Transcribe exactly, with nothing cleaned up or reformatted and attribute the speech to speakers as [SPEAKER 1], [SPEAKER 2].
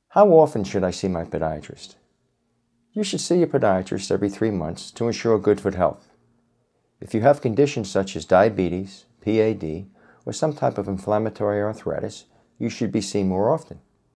[SPEAKER 1] How often should I see my podiatrist? You should see your podiatrist every three months to ensure good foot health. If you have conditions such as diabetes, P A D, or some type of inflammatory arthritis, you should be seen more often.